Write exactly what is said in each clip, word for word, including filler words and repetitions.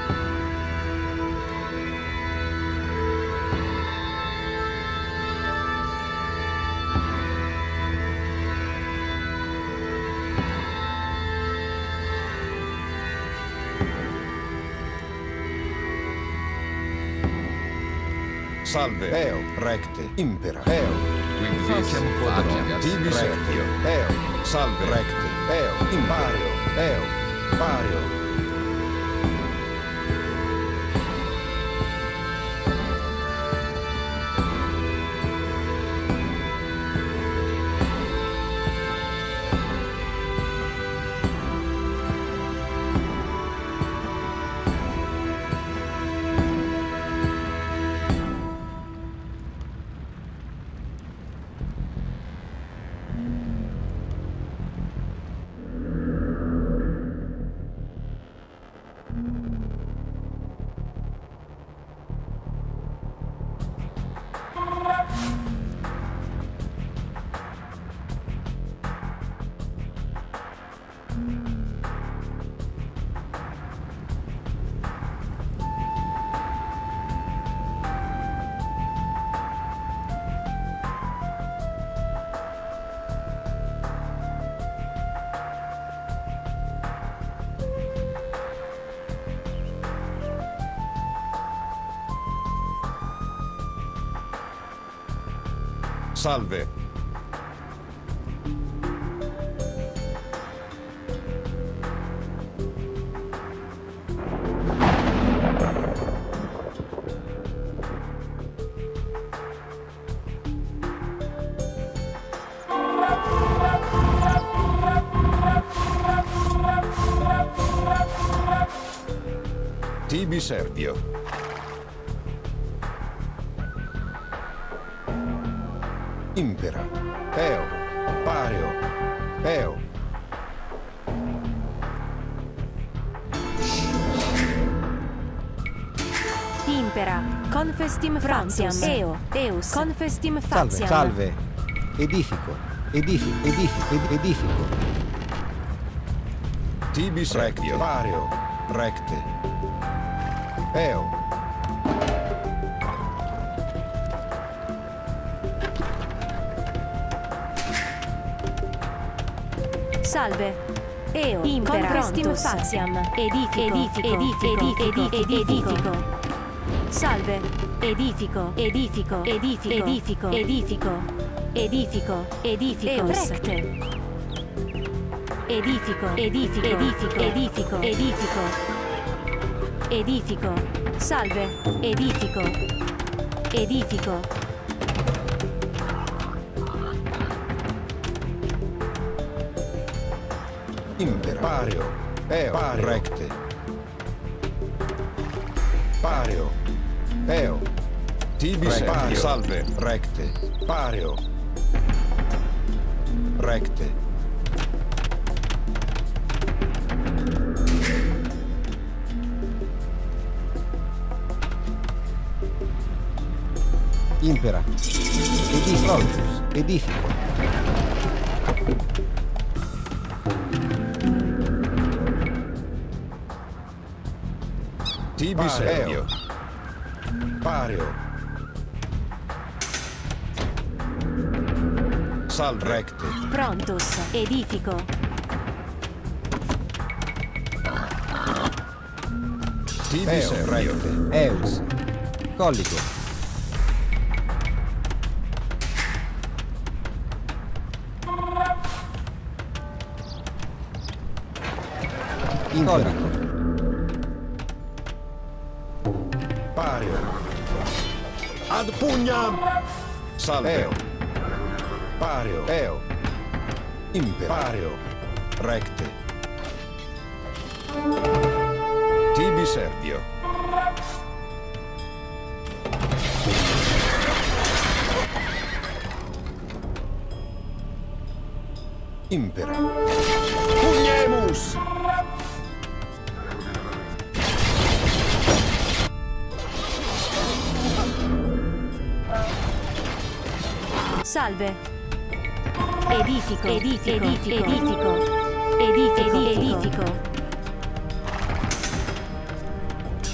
Salve. Eo. Recte. Impera. Eo. Quinquisium quadrant. Tibi servio. Eo. Salve. Recte. Eo. Impario. Eo. Pario. Salve. Tibi servio. Impera. Eo. Pario. Eo. Impera. Confestim Franciam. Eo. Eus. Confestim Salve. Faciam. Salve. Edifico. Edifico. Edifico. ed- Edifico. Tibi servio. Pario. Recte. Eo. Salve. Eo. Impera. Confestim Faciam. Edifico. Edifico. Edifico. Edifico. Edifico. Salve. Edifico. Edifico. Edifico. Edifico. Edifico. Edifico. Edifico. Recte. Edifico. Edifico. Edifico. Edifico. Edifico. Edifico. Salve. Edifico. Edifico. Impera. Pario. Eo. Pario. Recte. Pario. Eo. Tibi Re- servio. Pario. Salve. Recte. Pario. Recte. Impera. Edifico. Edifico. Tibi Pario. servio. Pario. Salve. Recte. Prontus. Edifico. Tibi Eo. servio. Recte. Eus. Collico. Impera. Pario. Ad pugnam. Salve. Eo. Pario. Eo. Impera. Pario. Recte. Tibi servio. Impera. Pugnemus. Salve. Edifico. Edifico. Edifico. Edifico. Edifico. Edifico.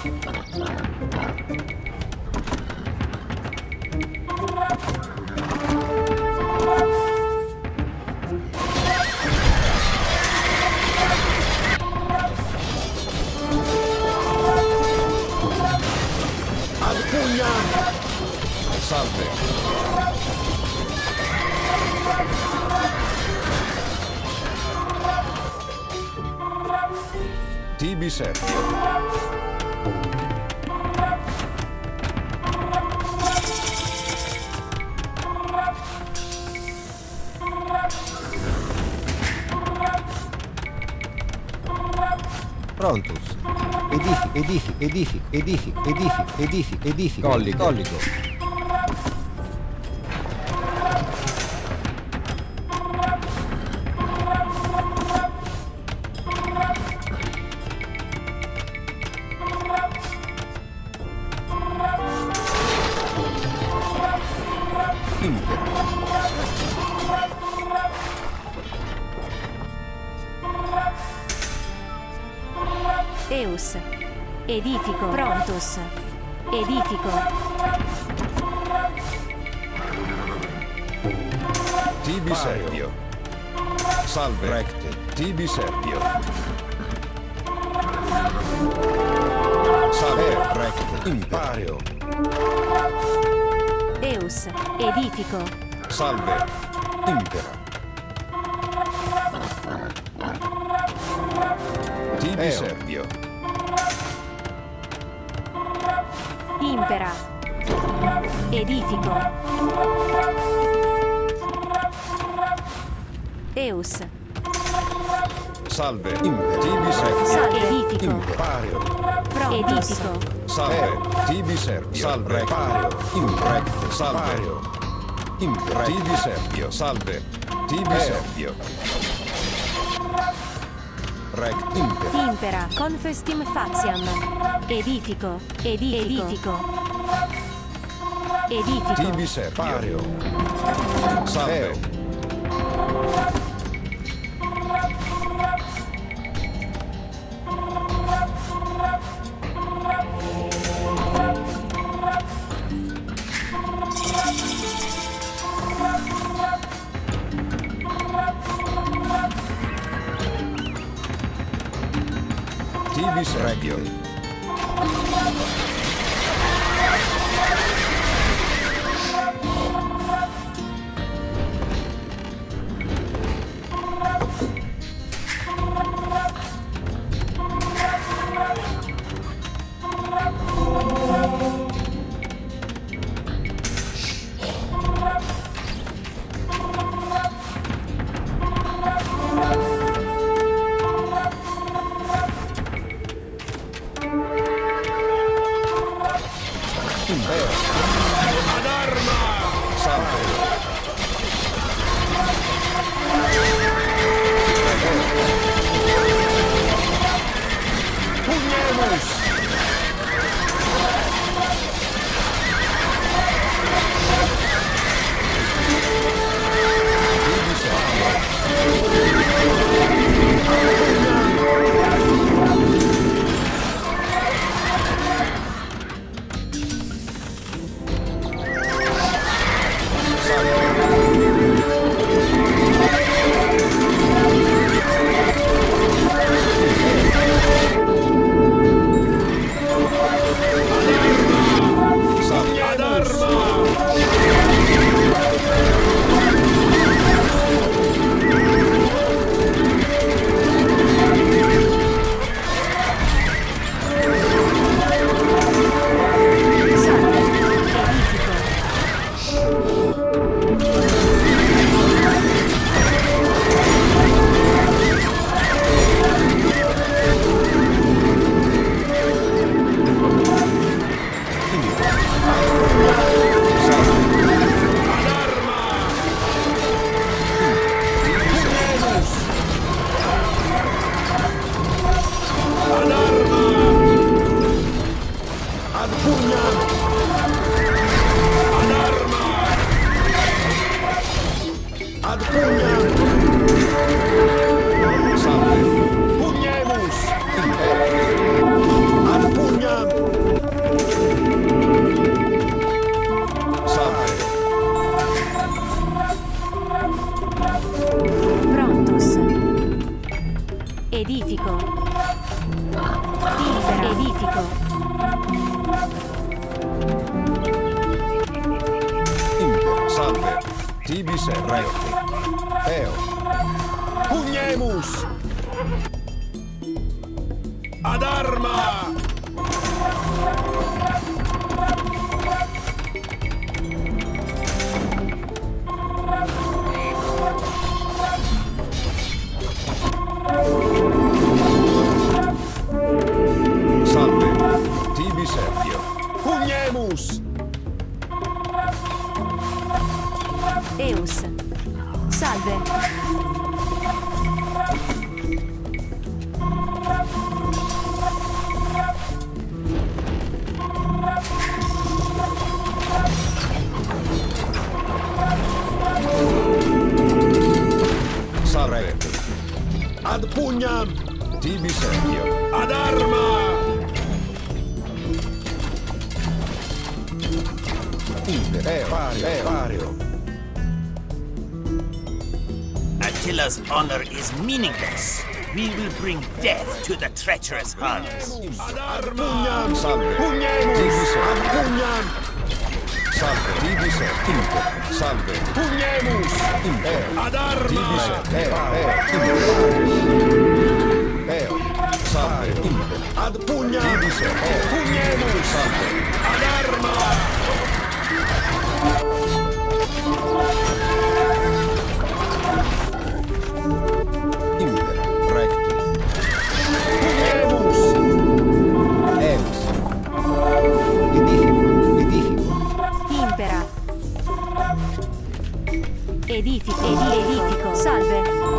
Ad pugnam! Salve! Tibi Servio. Prontus. Edifico, edifico, edifico, edifico, edifico, edifico, edifico. Collico. Collico. Eus. Edifico. Prontus. Edifico. Tibi Servio. Salve. Recte. Tibi Servio. Salve. Recte. Imperio. Eus. Edifico. Salve. Impera. Tibi Eo. Servio. Impera. Edifico. Eus. Salve. Impera. Tibi Servio. Salve. Edifico. Imperio. Prontus. Edifico. Salve. Tibi Servio. Salve. Repario. Imrecte. Salve. Impera. Tibi Servio. Salve. Tibi Servio. Rect. Impera. Impera. Confestim faciam. Edifico. Edifico. Edifico. Tibi Servio. Salve. Tibi Servio. Ad arma! Salve! Pugnemus! Tibi Servio. Impera. Salve. Tibi serve. Recte. Eo. Pugnemus! Ad arma! Salve. Tibi Servio. Pugnemus! Eus. Salve. Salve. Ad pugnam! Tibi Servio. Ad arma! Impera. Eo. Pario. Eo. Pario. Attila's honor is meaningless. We will bring death to the treacherous Huns. Ad arma! Salve. Pugnemus! Tibi Ad Servio. pugnam! Salve. Tibi Servio. Impera. Salve. Pugnemus! Impera. Ad Tibi arma! Servio. Eo. Eo. Eo. Salve. Impera. Ad pugnam! Tibi Servio. Pugnemus! Salve. Ad arma! Impera. Recte. Pugnemus! Eus. Edifico. Edifico. Impera. Edifico. Edi- edifico. Salve.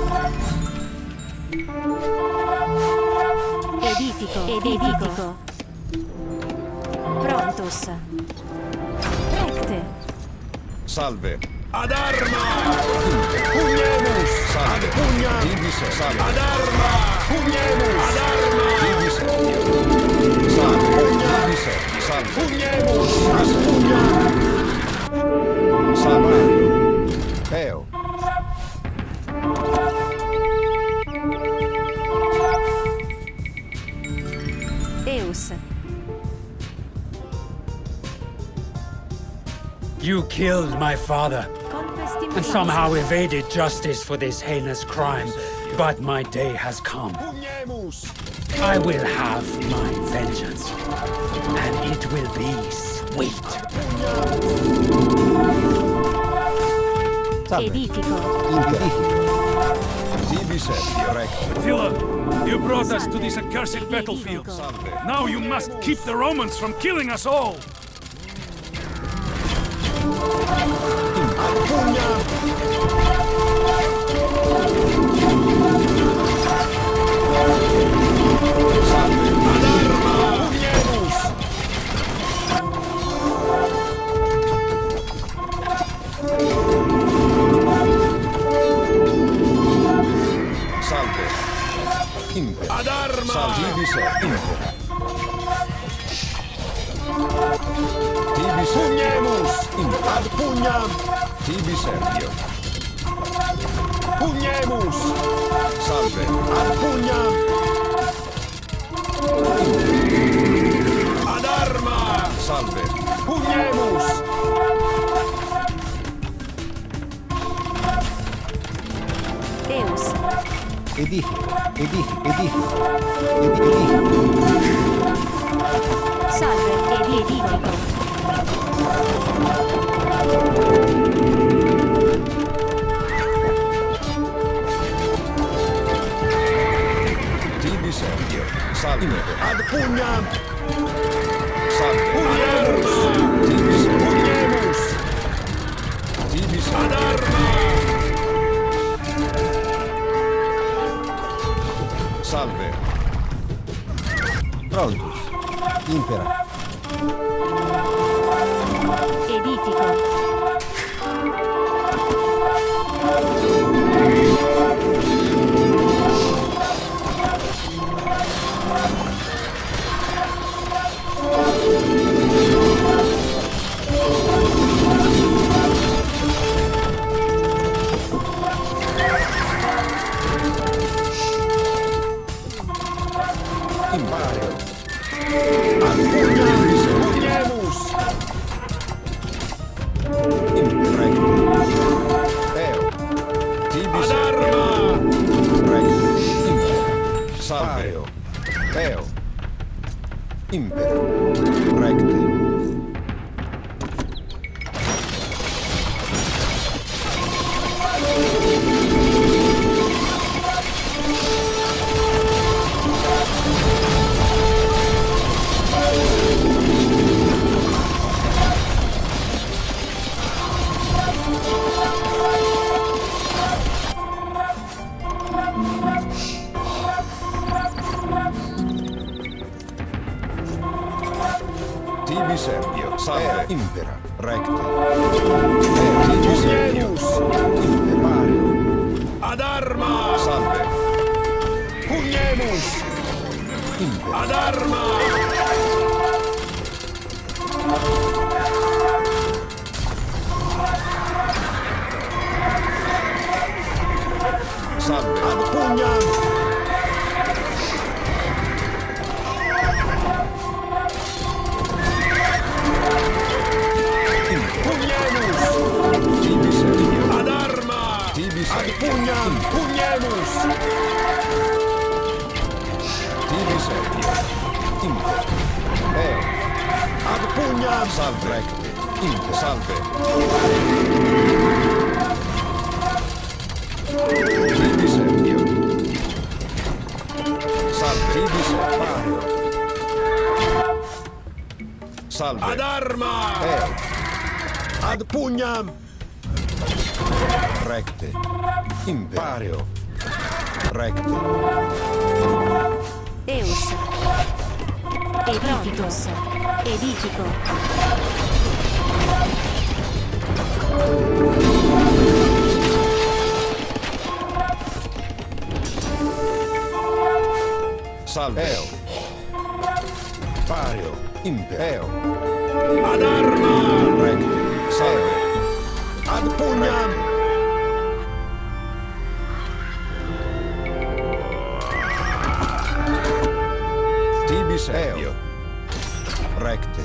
Edifico. Edifico. Prontus. Recte. Salve. Ad arma! Pugnemus! Salve. Ad pugnam! Tibi Servio. Salve. Ad arma! Pugnemus! Ad arma! Tibi Servio. Salve. Tibi Servio. Salve. Pugnemus! Ad pugnam! Salve. Eo. Eus. You killed my father Confestim and somehow evaded justice for this heinous crime. But my day has come. Pugnemus! I will have my vengeance. And it will be sweet. Salve. Edifico. Edifico. Tibi Servio. Recte. Attila, you brought us to this accursed battlefield. Salve. Now you must keep the Romans from killing us all. Ad pugnam! Salve. Ad arma! Pugnemus! Salve. Impera. Ad arma! Salve. Tibi Servio. Impera. Tibi Servio. Pugnemus! Impera. Ad pugnam! Tibi Servio. Pugnemus! Salve. Ad pugnam! Ad arma! Salve. Pugnemus! Eus. Edifico. Edifico. Edifico. Edifico. Salve. Edi- edifico. Tibi Servio. Salve. Ad pugnam! Salve. Pugnemus! Tibi Servio. Pugnemus! Tibi Ad Servio. arma! Salve. Prontus. Impera. Edifico. Impario. Ad pugnam! Impera. Recte. Tibi Servio. Salve. Impera. Recte. Tibi Servio. Imperio. Ad arma! Salve. Pugnemus! Impera. Ad arma! Salve. Ad pugnam! Pugnemus! Tibi Servio. Ad arma! Tibi Ad Servio. pugnam! Pugnemus! Tibi Servio. Impera. Eo. Ad pugnam! Salve. Recte. Impera. Salve. Tibi Servio. Salve. Tibi Servio. Salve. Ad arma! Eo. Ad pugnam! Recte. Imperio. Recte. Eus. Edificus. Edifico. Salve. Eo. Pario. Imperio. Ad arma! Recte. Salve. Ad pugnam! Tibi Servio. Recte.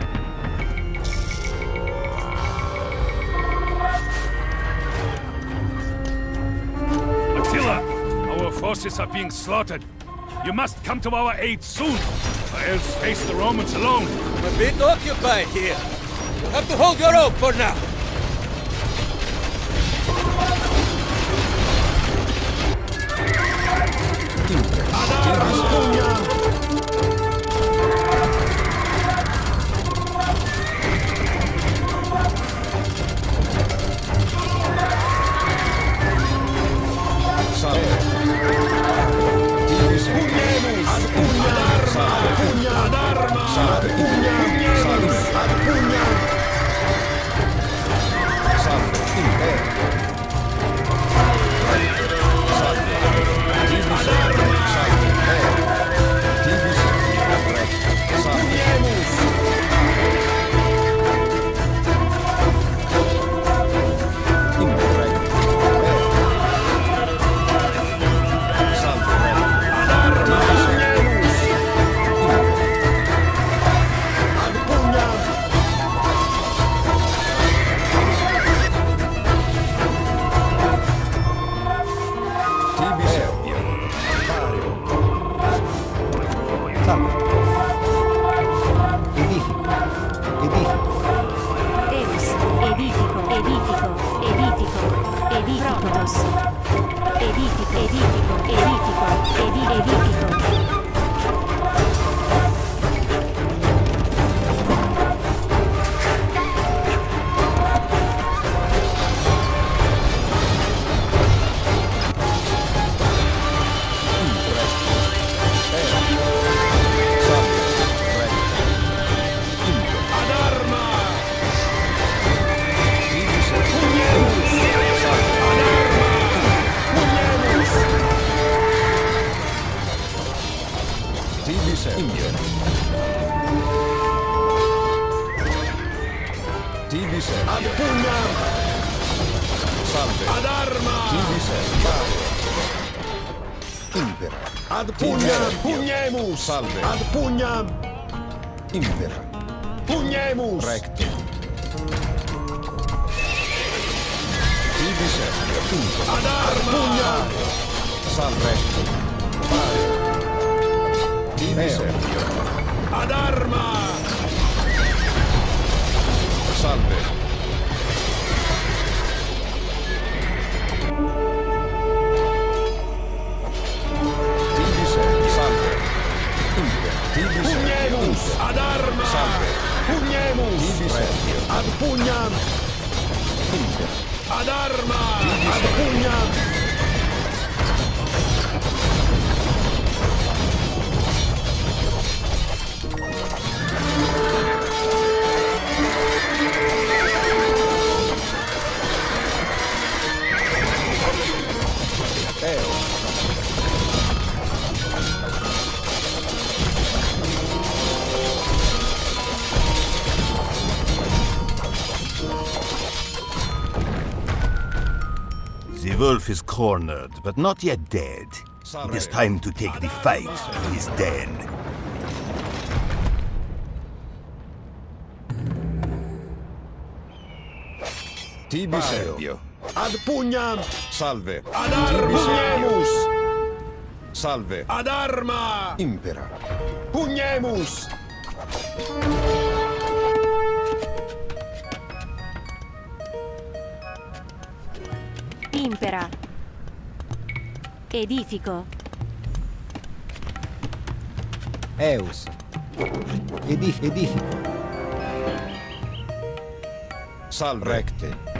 Attila, our forces are being slaughtered. You must come to our aid soon, or else face the Romans alone. I'm a bit occupied here. You'll have to hold your own for now. Ad arma! Pugnam! Salve. Tibi Servio. Ad pugnam! Salve. Pugnam! Ad arma! Salve. Pugnam! Salve. Ad pugnam! Salve. Imperio. Salve. Tibi Servio. Salve. Eo. Tibi Servio. Recte. Salve. Pugnemus! Imperio. Eo. Salve. Recte. Ad arma! Pugnemus! Ad pugnam! Tibi Servio. Pario. Salve. Edifico. Edifico. Eus. Edifico. Edifico. Edifico. Edifico. Protos. Edifico. Edifico. Edifico. Edi edifico. Ad arma! Pugnemus! Ad arma! Pugnemus! Tibi Servio. Tibi Ad Servio. pugnam! Salve. Ad arma! Tibi Servio. Impera. Ad Tibi pugnam! Servio. Pugnemus! Salve. Ad pugnam! Impera. Pugnemus! Recte. Tibi Servio. Impera. Ad arma! Pugnam! Salve. Pario. Tibi Servio. Ad arma! Salve. Tibi Servio. Salve. Imper. Tibi Servio. Pugnemus! Ad arma! Salve. Pugnemus! Tibi Servio. Ad pugnam! Imper. Ad arma! Ad pugnam! The wolf is cornered, but not yet dead. It is time to take the fight to his den. Tibi Servio. Ad pugnam! Salve. Ad Tibi Servio. arma! Salve. Ad arma! Impera. Pugnemus! Impera. Edifico. Eus. Edif edifico. Salve. Recte.